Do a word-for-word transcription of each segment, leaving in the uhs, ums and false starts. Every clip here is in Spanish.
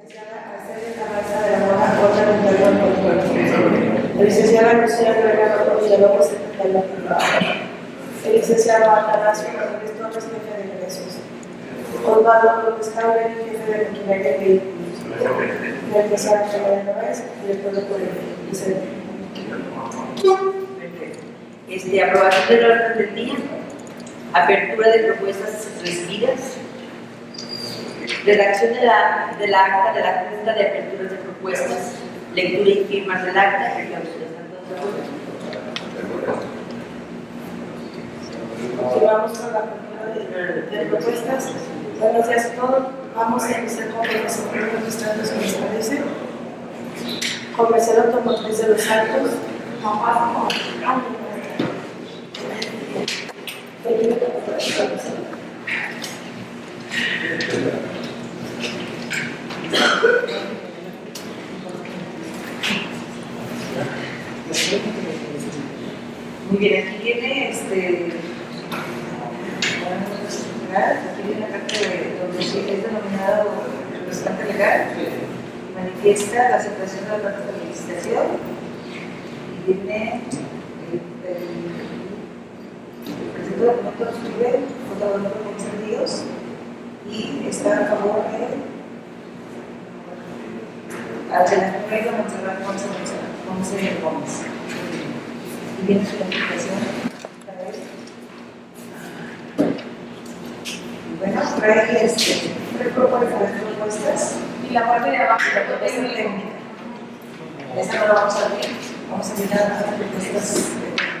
licenciada Arcelia Carranza de la Mora, órgano interno del cuerpo. La licenciada Lucía Rivera Villalobos, secretaria privada. El licenciado Atanasio Rodríguez Torres, jefe de ingresos. Osvaldo López Cabrera, jefe de maquinaria y vehículos. La licenciada María Novés, director de policía. Este, aprobación del orden del día, apertura de propuestas recibidas, redacción de la, de la acta de la Junta de Aperturas de Propuestas, lectura y firmas del acta y clausura. ¿Están todos de acuerdo? Continuamos con la apertura de, de propuestas. Buenos días a todos. Vamos a iniciar con el sector registrado, si les parece. Comercial automotriz de Los Altos. Muy bien, aquí viene este. Aquí viene la carta de donde es denominado representante legal y manifiesta la aceptación de la carta de licitación y viene el, el, el presente documento suscribe votado por concedidos y está a favor de al de la Correa Montserrat Monse Gómez. Y viene su identificación para esto. Bueno, trae este, tres propuestas y la parte de abajo, la propuesta técnica. Esta no la vamos a ver, vamos a mirar las propuestas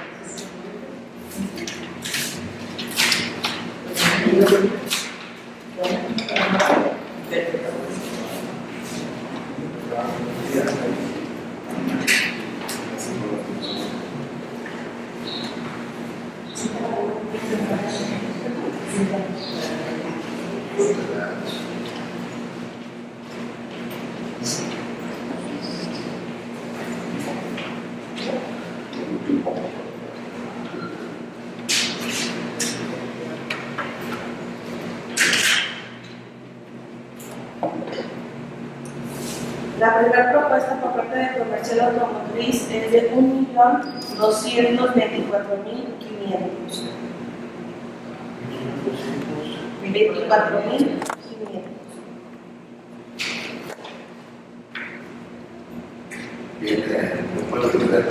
La primera propuesta por parte de Comercial Automotriz es de un millón doscientos veinticuatro mil quinientos. veinticuatro mil quinientos. Bien, ¿no puedo tener?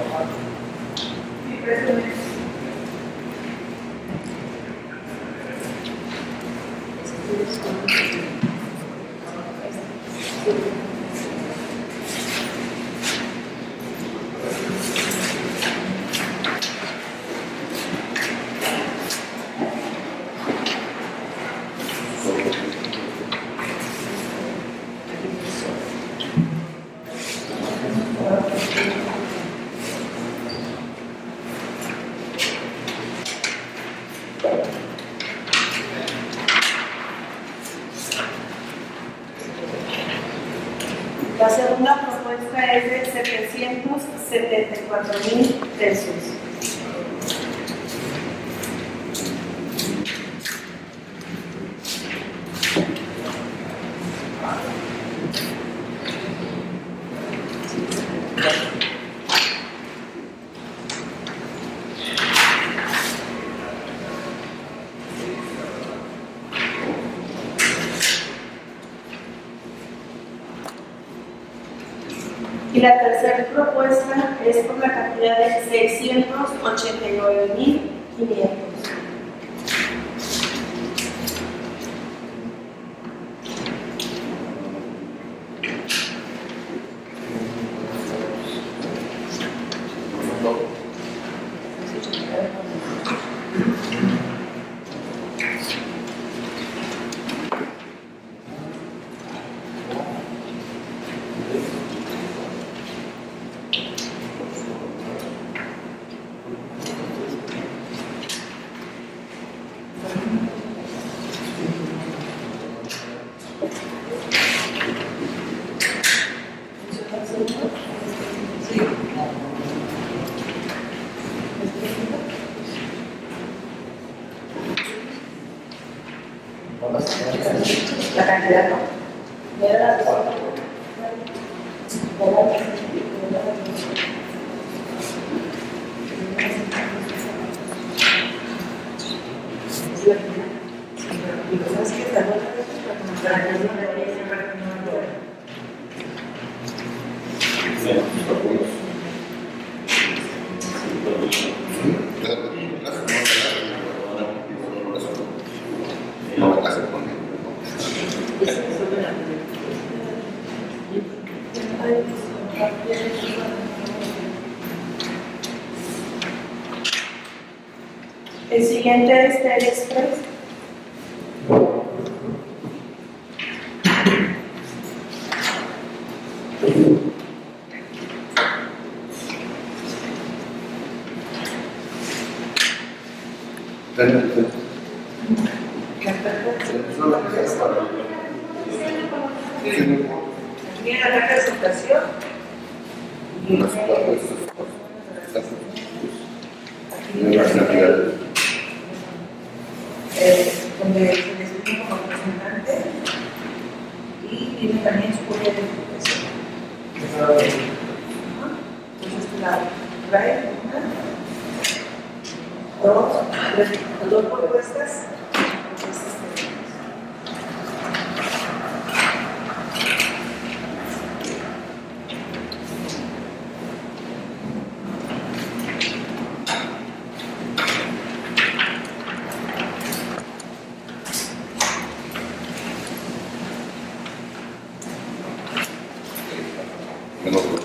La segunda propuesta es de setecientos setenta y cuatro mil pesos. Y la tercera propuesta es por la cantidad de seiscientos ochenta y nueve mil quinientos. la cantidad, ¿no? Era la persona. ¿Sabes qué? Tal vez para que no me El siguiente es Telexpress. Tiene la carta de aceptación y Unas tiene- cuatro de estas cosas. aquí Una cantidad de- eh, donde se designa como representante y tiene también su copia de identificación. Entonces la trae una, dos, tres, dos propuestas. Propuestas técnicas. menos dos.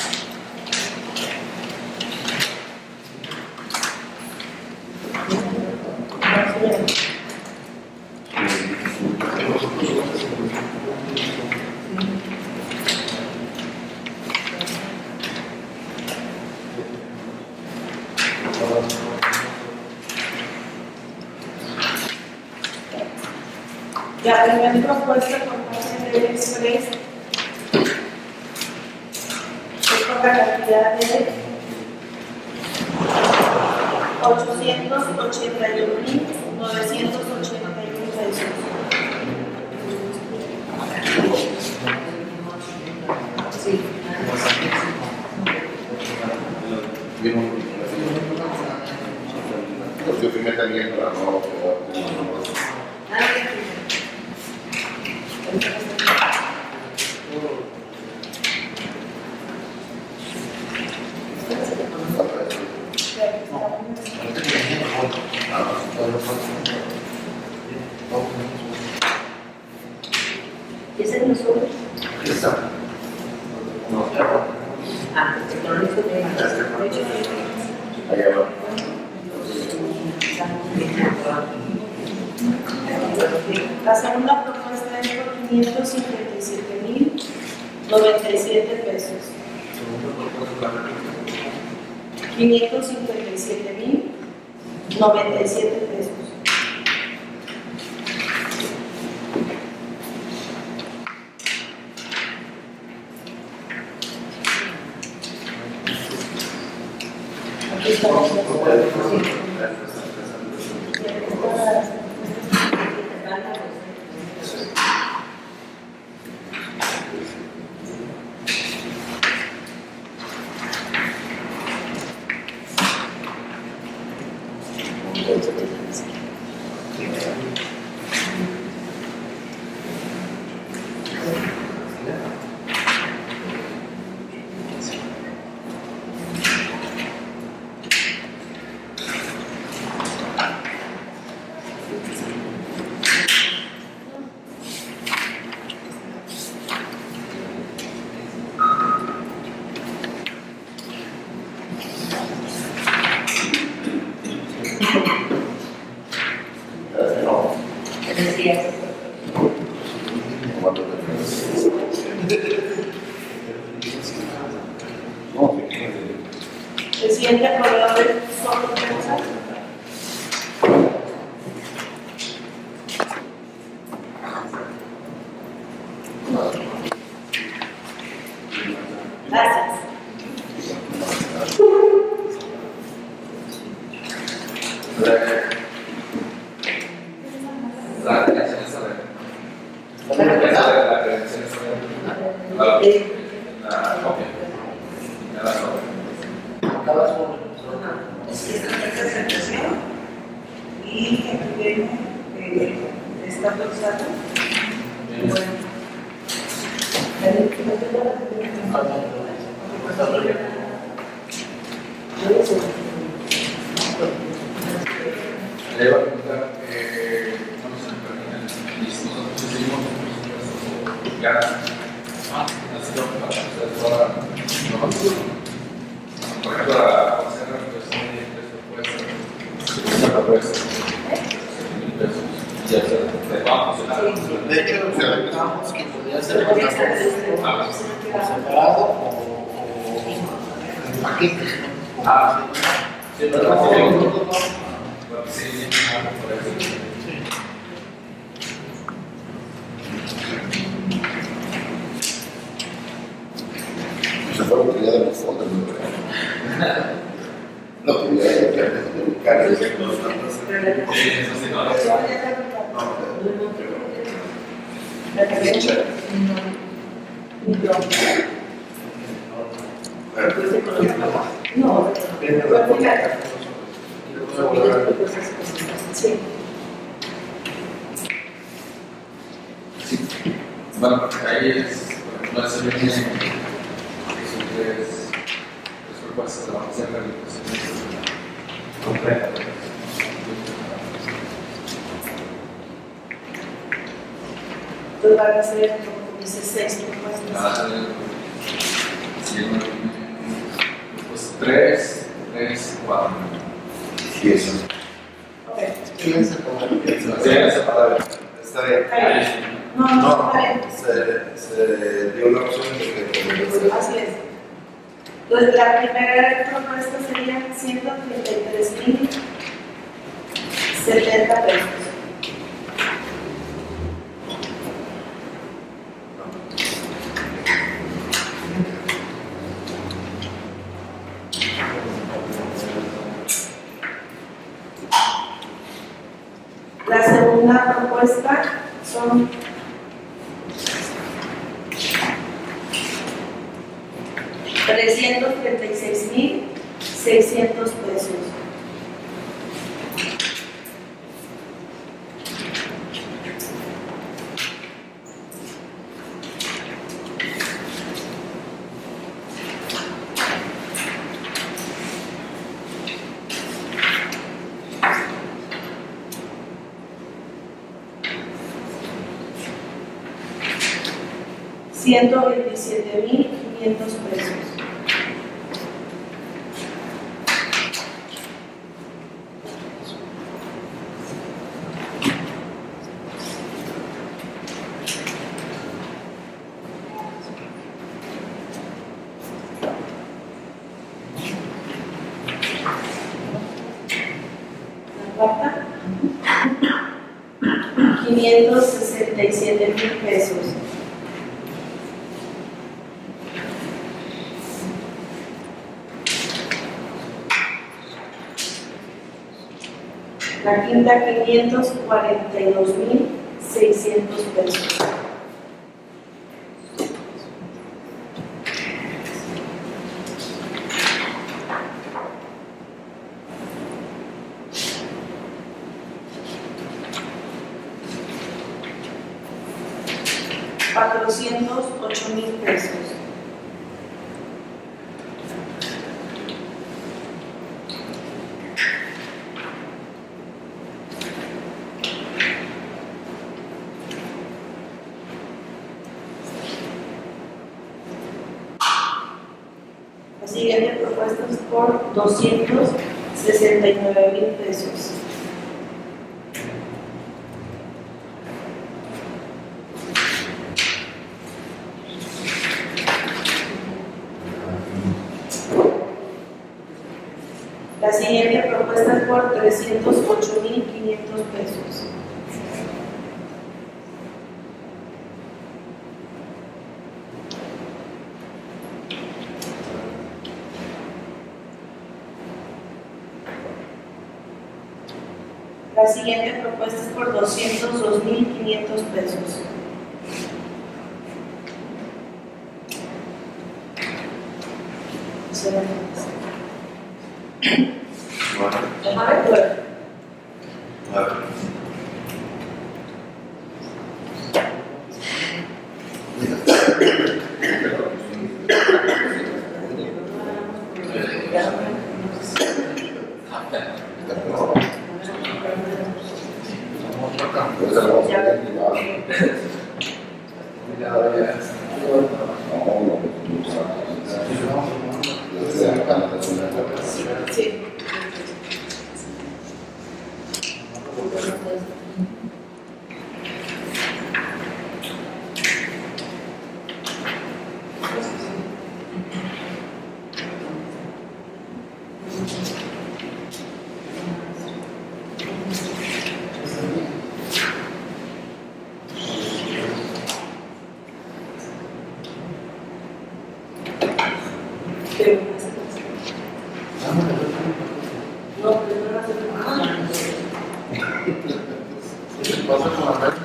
La primera propuesta por parte del Express es por la cantidad de ochocientos ochenta y un mil novecientos ochenta y uno pesos. Sí. Pues yo firmé también para no quedar. ¿Y ese es el sobre? Aquí está. No, Ah, pero no hizo bien. allá va. La segunda propuesta es por quinientos cincuenta y siete mil noventa y siete pesos. quinientos cincuenta y siete mil noventa y siete pesos. Aquí estamos. No, Decías. ¿cuánto te no, sí. El siguiente proveedor es Solo Prensa. Gracias. La creación es la creación Le iba a preguntar, eh, no nos terminan y nosotros decidimos ya hacerlo para hacer toda la innovación. Por ejemplo, la hacer la represión de tres propuestas, una propuesta, mil pesos, ya se va a funcionar. De hecho, pensábamos que podría ser separado o en paquetes. Ah, sí, pero No, sí, no, no. sí, ah, por eso. Se fue la utilidad de los fondos, no creo. La utilidad de ubicar el Sí, eso sí, no, no. No, sí. Bueno, porque ahí es, no se viene, son tres, tres propuestas, la vamos a hacer la realización completa. Entonces van a ser, como dice, seis propuestas. Va a ser, sí, pues tres, tres, cuatro. Y eso. Ok. ¿Quién se pone? Sí, separado. Está bien. Está bien. No, no, No, está bien. se, se dio la opción de que podría ser. Así es. Entonces, la primera propuesta sería ciento treinta y tres mil setenta pesos. La segunda propuesta son trescientos treinta y seis mil seiscientos pesos. ciento veintisiete mil quinientos pesos. La cuarta, quinientos sesenta y siete mil pesos. La quinta, quinientos cuarenta y dos mil seiscientos pesos. cuatrocientos ocho mil pesos. La siguiente propuesta es por doscientos sesenta y nueve mil pesos. La siguiente propuesta es por trescientos ocho mil quinientos pesos. La siguiente propuesta es por doscientos dos mil quinientos pesos. ¿Se Bueno, Ajá, bueno. bueno. Pero no hace No, pero no hace ¿Qué pasa con la mente?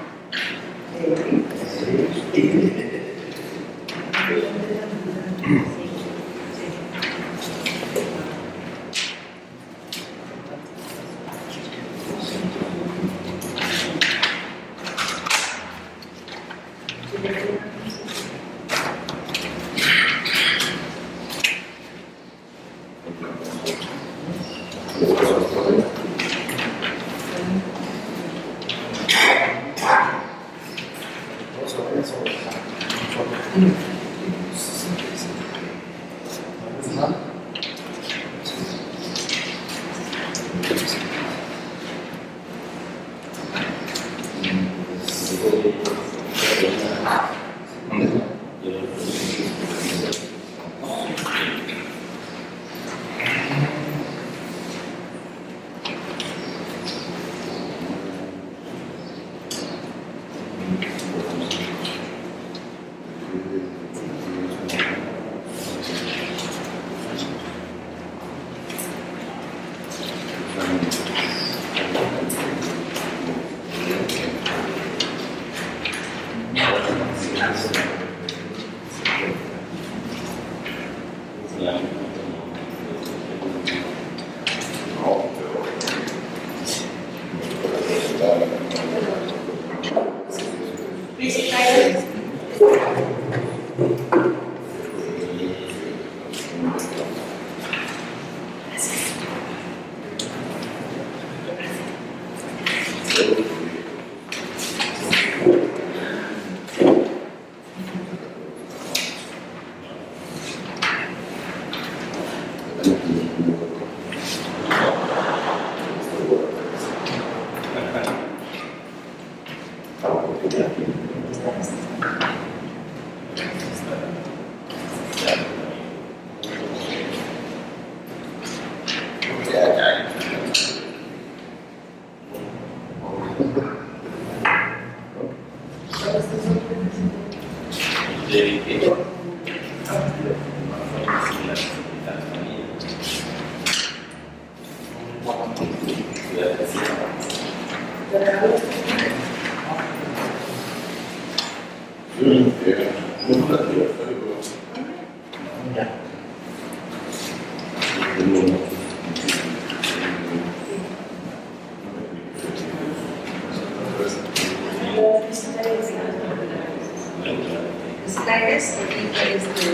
Slides, este,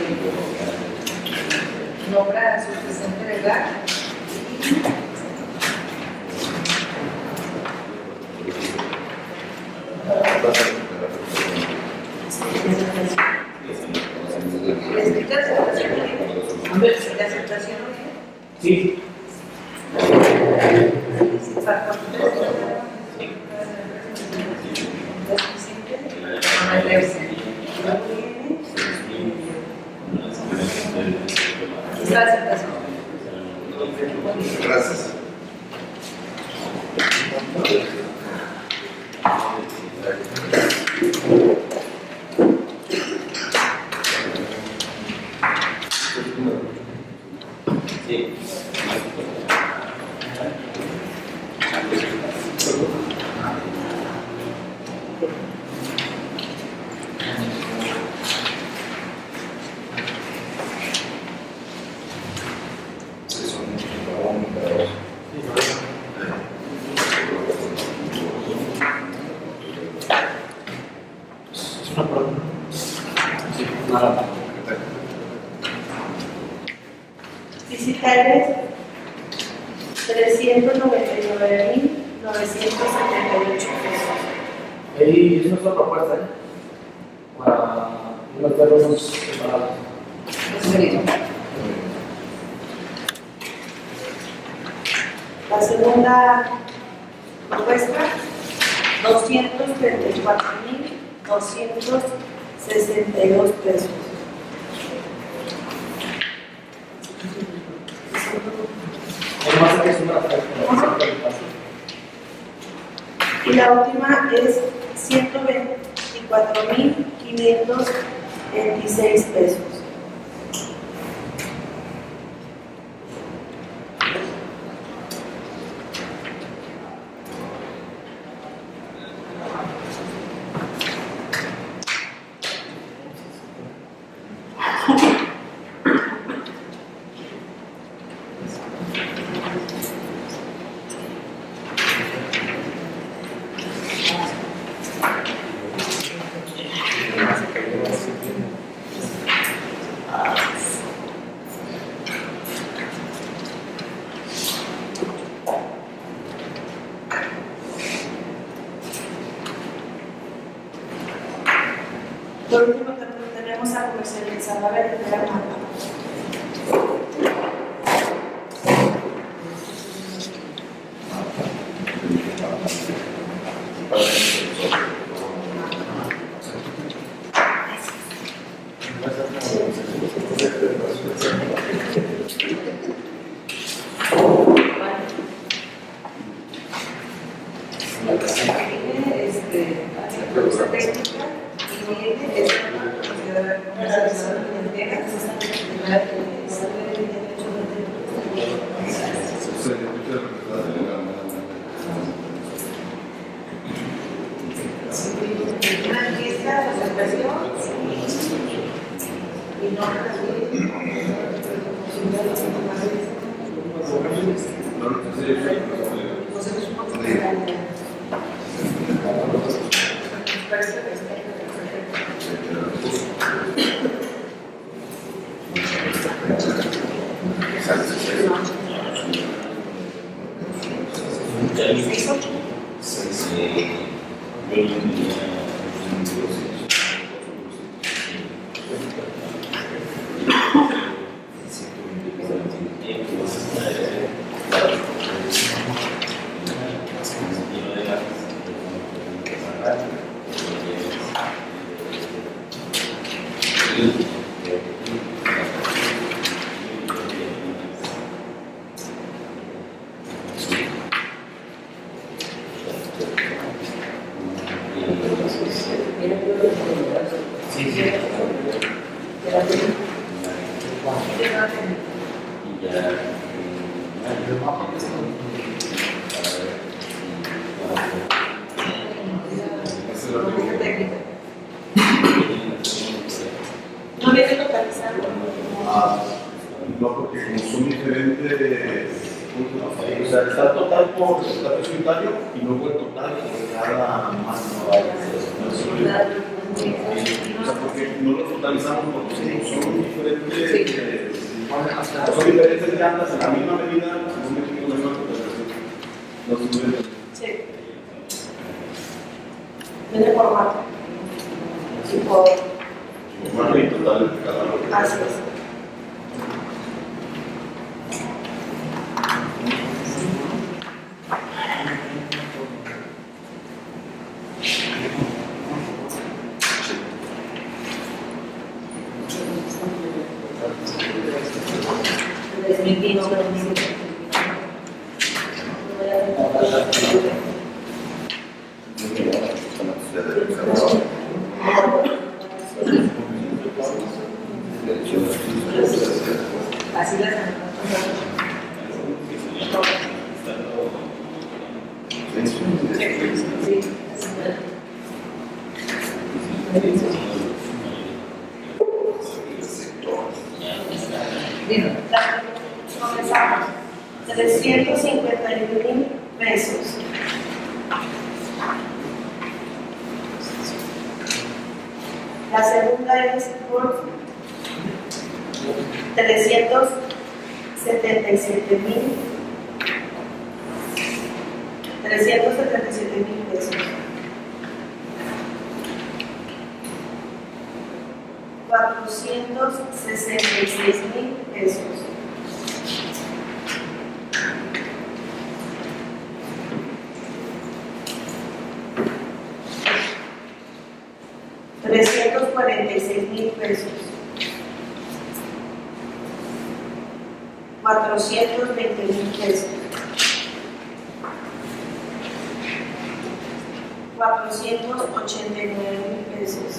nombra a su presidente legal y la aceptación. Sí. Gracias. Fiscales trescientos noventa y nueve mil novecientos setenta y ocho pesos. Ahí es nuestra propuesta, ¿eh? Para no tenernos separados. La segunda propuesta, doscientos treinta y cuatro mil doscientos sesenta y dos pesos. Y la última es ciento veinticuatro mil quinientos veintiséis pesos. Por último, tenemos a comercializar la verde de la marca. No viene localizado. Ah, no, porque como son diferentes, o sea, está el total por estatus unitario y luego el total por cada mano. O sea, porque no lo totalizamos porque son diferentes, sí. eh, son diferentes llantas en la misma medida, no me equivoco mejor, no se puede. Sí. Viene por cuatro. Sí, por. Bueno, y total de cada uno. Así es. Así las Comenzamos. trescientos cincuenta y un mil pesos. La segunda es por trescientos setenta y siete mil trescientos setenta y siete mil pesos. cuatrocientos sesenta y seis mil pesos. trescientos cuarenta y seis mil pesos. cuatrocientos veinte mil pesos. cuatrocientos ochenta y nueve mil pesos.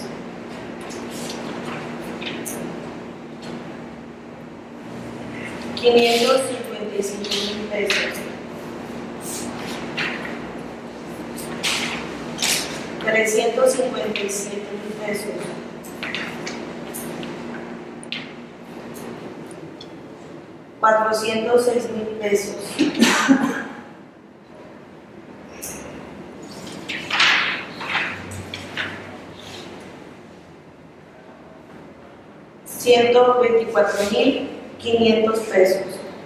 quinientos cincuenta y cinco mil pesos. trescientos cincuenta y siete mil pesos. cuatrocientos seis mil pesos. ciento veinticuatro mil quinientos pesos.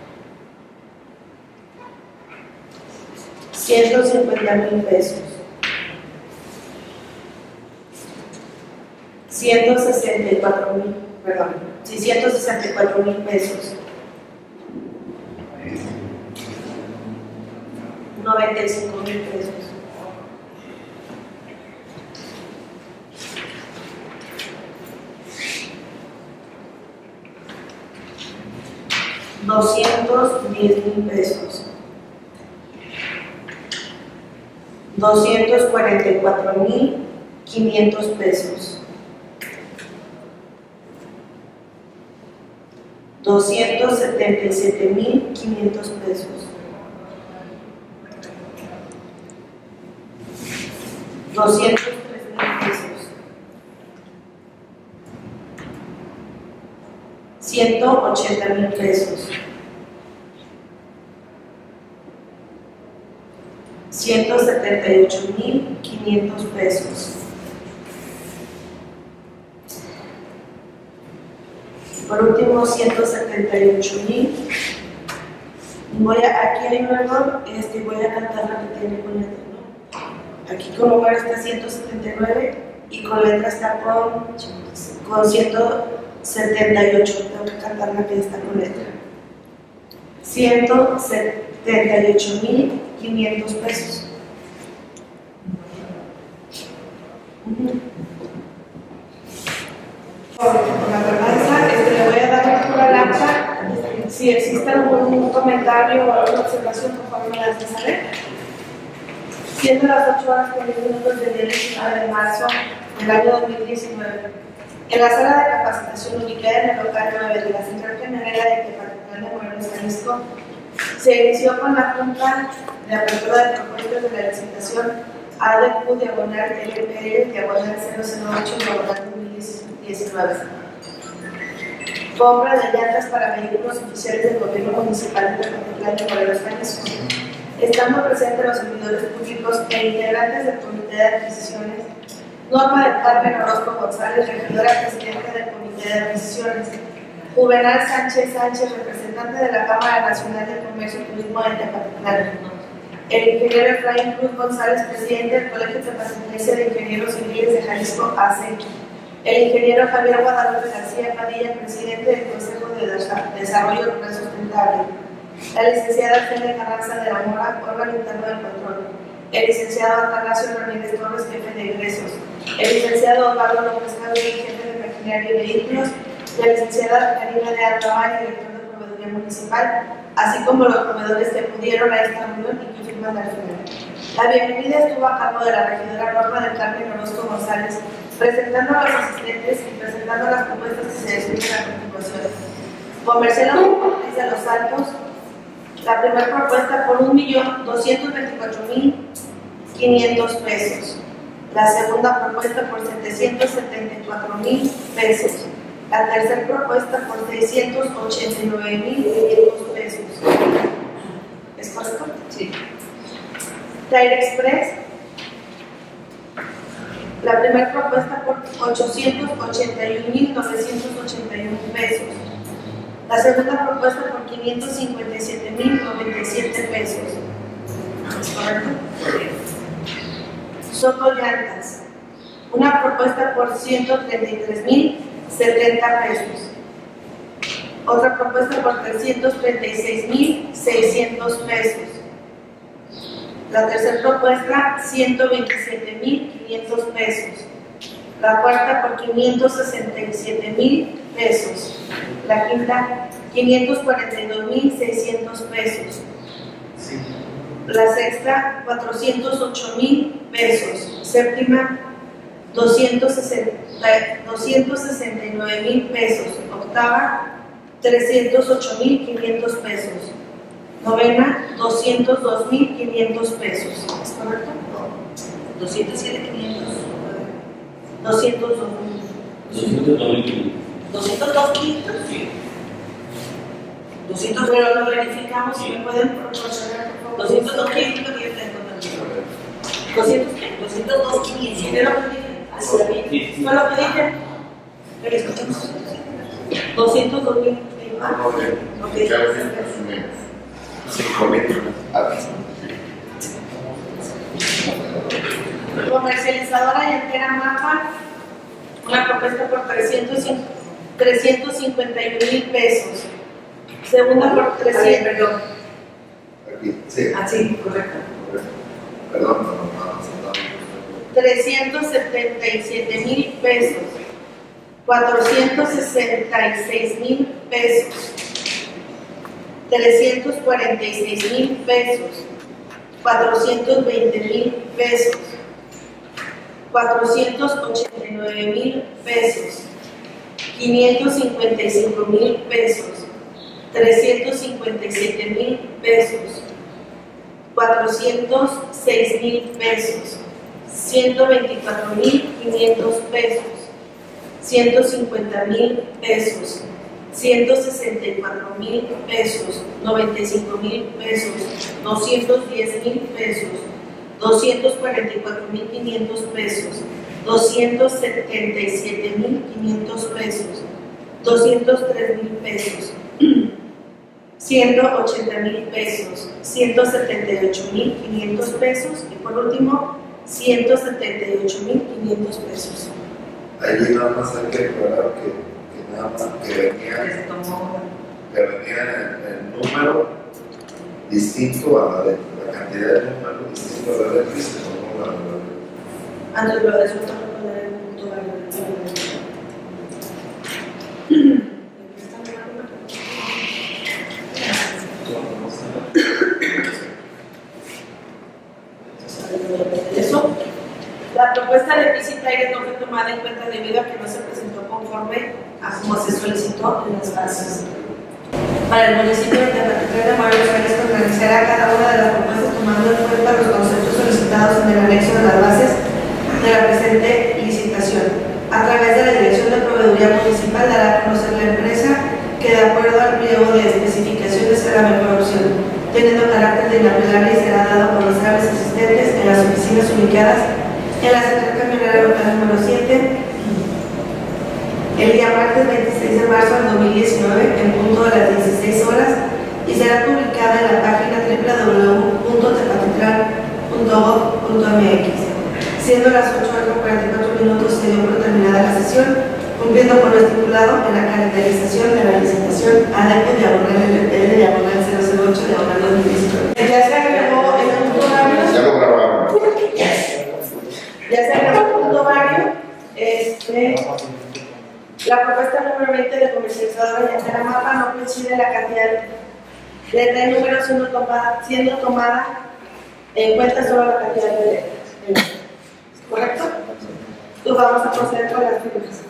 ciento cincuenta mil pesos. ciento sesenta y cuatro mil, perdón, sí, ciento sesenta y cuatro mil pesos. noventa y cinco mil pesos. doscientos diez mil pesos. doscientos cuarenta y cuatro mil quinientos pesos. doscientos setenta y siete mil quinientos pesos. doscientos tres mil pesos. ciento ochenta mil pesos. ciento setenta y ocho mil quinientos pesos. Por último, ciento setenta y ocho mil. Voy a, aquí hay un error, este, voy a cantar la que tiene con letra, ¿no? Aquí con número está ciento setenta y nueve y con letra está con, con ciento setenta y ocho. Tengo que cantar la que está con letra. ciento setenta y ocho mil quinientos pesos. Uh-huh. Por la tardanza, este, le voy a dar lectura al acta. Si existe algún comentario o alguna observación, por favor me la hace saber. Siendo las ocho horas con diez minutos del día diecinueve de marzo del año dos mil diecinueve, en la sala de capacitación ubicada en el local nueve de la Central Camionera de Tepatitlán de Morelos, Jalisco, se inició con la junta de apertura de propuestas de la licitación A D Q diagonal L P L diagonal cero cero ocho diagonal dos mil diecinueve. Compra de llantas para vehículos oficiales del gobierno municipal de Tepatitlán de Morelos, Jalisco. Estando presentes los servidores públicos e integrantes del Comité de Adquisiciones, Norma del Carmen Orozco González, regidora presidenta del Comité de Adquisiciones, Juvenal Sánchez Sánchez, representante de la Cámara Nacional de Comercio y Turismo de Tepatitlán, el ingeniero Efraín Cruz González, presidente del Colegio Tepatitlán de Ingenieros Civiles de Jalisco, A C E, el ingeniero Javier Guadalupe García Padilla, presidente del Consejo de Desarrollo Rural Sustentable, la licenciada Argelia Carranza de la Mora, órgano interno del control, el licenciado Atanasio Ramírez Torres, jefe de ingresos, el licenciado Osvaldo López Gabriel, jefe de maquinaria y vehículos, la licenciada Karina de Arrabal, director de proveeduría municipal, así como los proveedores que acudieron a esta reunión y que firman al final. La bienvenida estuvo a cargo de la regidora Norma del Carmen Orozco González, presentando a los asistentes y presentando las propuestas que se describen a continuación. Comercial Automotriz de Los Altos, la primera propuesta por un millón doscientos veinticuatro mil quinientos pesos. La segunda propuesta por setecientos setenta y cuatro mil pesos. La tercera propuesta por seiscientos ochenta y nueve mil quinientos pesos. ¿Es correcto? Sí. Tire Express. La primera propuesta por ochocientos ochenta y un mil novecientos ochenta y uno pesos. La segunda propuesta por quinientos cincuenta y siete mil noventa y siete pesos. ¿Es correcto? Soto Llantas. Una propuesta por ciento treinta y tres mil setenta pesos. Otra propuesta por trescientos treinta y seis mil seiscientos pesos. La tercera propuesta, ciento veintisiete mil quinientos pesos. La cuarta por quinientos sesenta y siete mil pesos. La quinta, quinientos cuarenta y dos mil seiscientos pesos. La sexta, cuatrocientos ocho mil pesos. Séptima, doscientos sesenta y nueve mil pesos. Octava, trescientos ocho mil quinientos pesos. Novena, doscientos dos mil quinientos pesos. ¿Es correcto? doscientos siete mil quinientos. doscientos dos mil. doscientos dos mil. ¿doscientos dos mil quinientos? Sí. doscientos, pero lo verificamos, si me pueden proporcionar, por favor. doscientos dos mil quinientos que yo tengo también. ¿doscientos qué? doscientos dos mil quinientos. ¿Sí? ¿Es lo que dije? Así lo dije. ¿Fue lo que dije? Pero escuchamos. doscientos dos mil. Ah, ok. Comercializadora Llantera Mapa, Una propuesta por trescientos cincuenta y un mil pesos. Segunda por trescientos. Perdón. Aquí, sí. Ah, sí, correcto. Perdón, no, no, no. trescientos setenta y siete mil pesos. cuatrocientos sesenta y seis mil pesos. trescientos cuarenta y seis mil pesos. cuatrocientos veinte mil pesos. cuatrocientos ochenta y nueve mil pesos. quinientos cincuenta y cinco mil pesos. trescientos cincuenta y siete mil pesos. cuatrocientos seis mil pesos. ciento veinticuatro mil quinientos pesos. ciento cincuenta mil pesos. ciento sesenta y cuatro mil pesos. noventa y cinco mil pesos. doscientos diez mil pesos. doscientos cuarenta y cuatro mil quinientos pesos. doscientos setenta y siete mil quinientos pesos. doscientos tres mil pesos. ciento ochenta mil pesos. ciento setenta y ocho mil quinientos pesos. Y por último, ciento setenta y ocho mil quinientos pesos. Ahí nada más hay que aclarar que, que nada más que venía, Se tomó. que venía el, el número distinto a la de la cantidad de número distinto a la de que se tomó la la- Antes lo de eso, tengo que poner el punto válido. Eso. La propuesta de visita aire no fue tomada en cuenta debido a que no se presentó conforme a como se solicitó en las bases. Para el municipio de Tepatitlán de Morelos, se organizará cada una de las propuestas tomando en cuenta los conceptos solicitados en el anexo de las bases de la presente licitación. A través de la Dirección de Proveeduría Municipal dará a conocer la empresa que, de acuerdo al pliego de especificaciones, será la mejor opción, teniendo carácter de inapelable y será dado por los cables existentes en las oficinas ubicadas en la central camionera local número siete, el día martes veintiséis de marzo del dos mil diecinueve, en punto de las dieciséis horas, y será publicada en la página doble u doble u doble u punto tepatitlán punto gob punto m x. Siendo las ocho horas con cuarenta y cuatro minutos, se dio por terminada la sesión, cumpliendo con lo estipulado en la calendarización de la licitación A D P diagonal L P L diagonal cero cero ocho diagonal dos mil diecinueve. Ya se agregó el punto varios. Ya lo grabamos. Ya se agregó el punto varios. Este. La propuesta número veinte de comercializadora de la mapa no coincide la cantidad de letra y número siendo tomada, siendo tomada en cuenta solo la cantidad de letras. ¿Correcto? Entonces vamos a proceder con las figuras.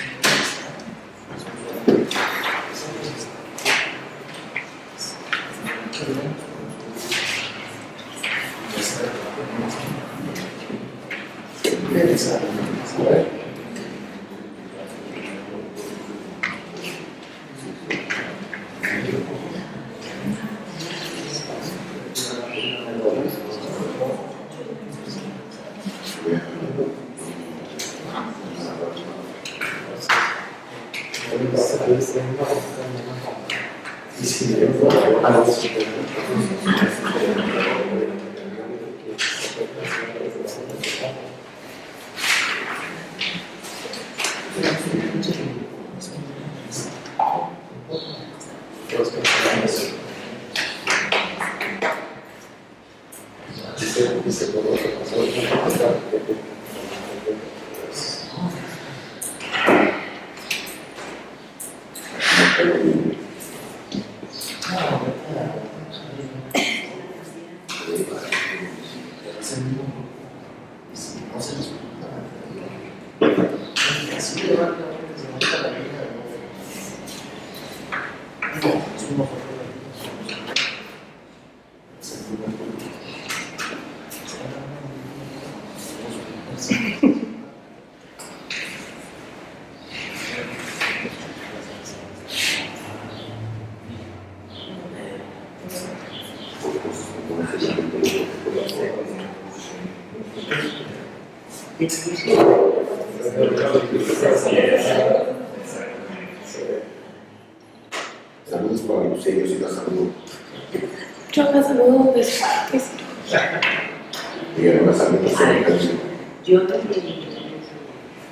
Saludos para los sellos y la salud. Yo me saludo después. Díganme la salud. Yo también.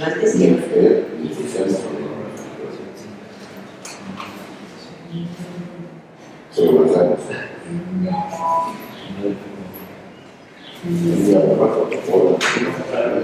Antes y que mujer y oficiales sobre los años. Y a la baja por para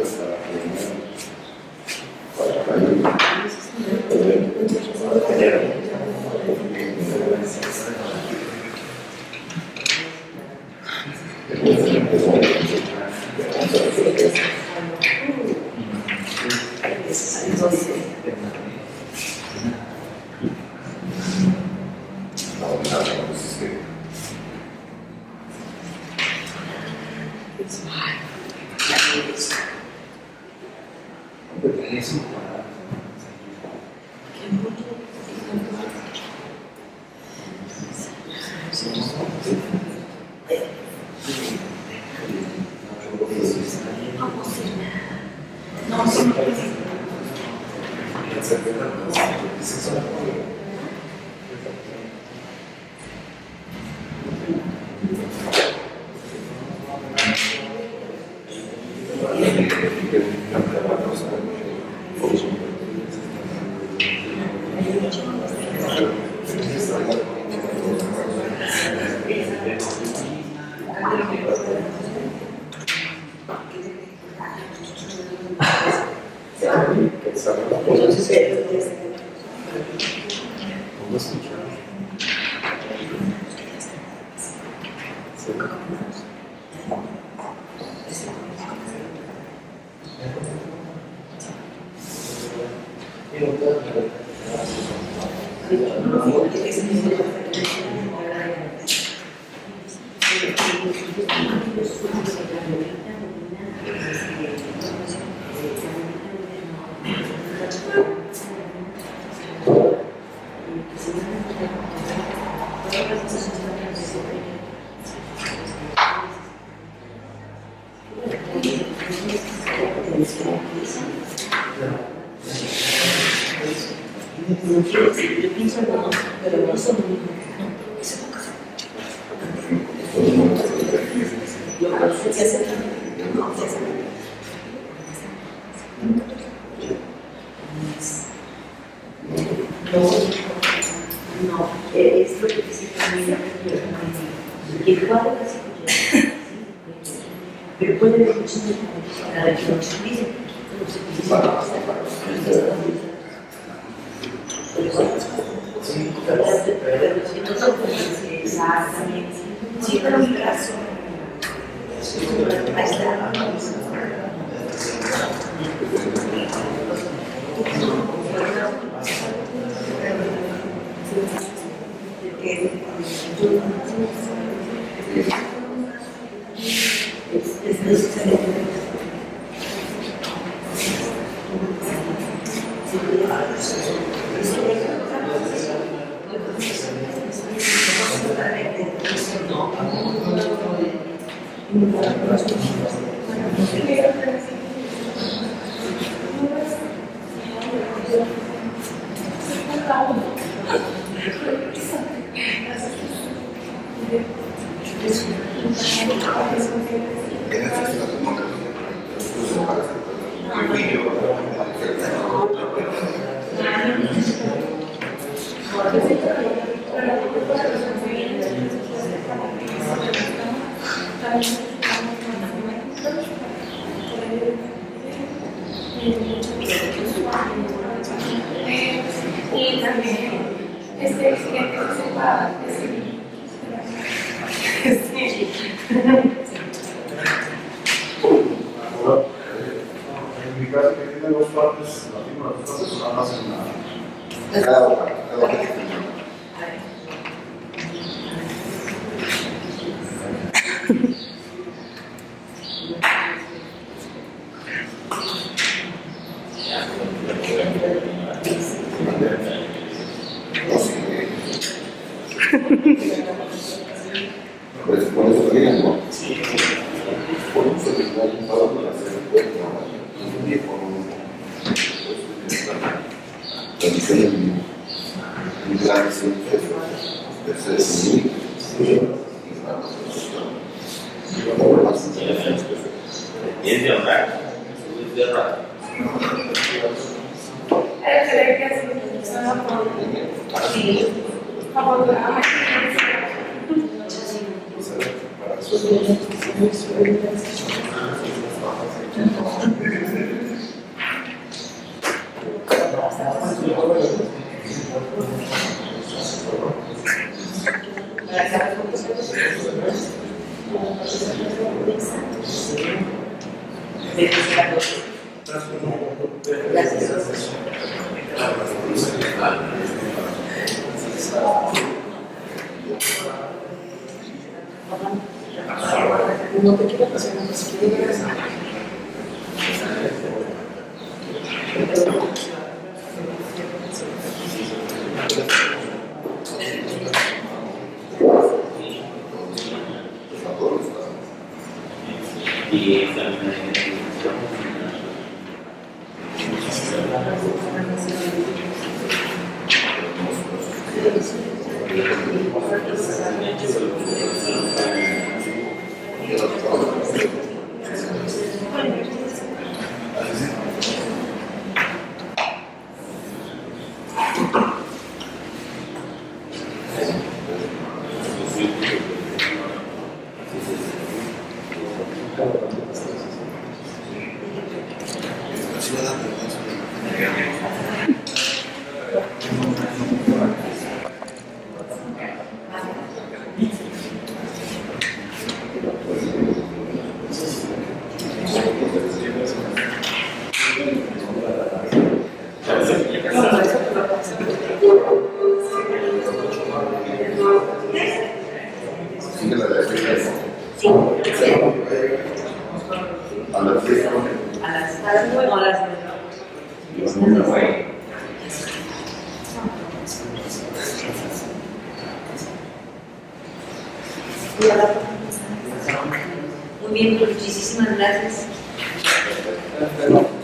Y también este siguiente se va a decir. En mi caso, que tiene dos partes, la firma de dos partes, nada más en la. Cada una, cada una. Pues por eso te digan, ¿no? Por un celular para hacer un día con un realizar un gran centro de seres unidos y ¿Tienes de honrar? ¿Tienes de honrar? herejes son afortunadamente. No te quiero pasar una posibilidad. Y esta A las seis. A las a las nueve horas. Muy bien, muchísimas gracias.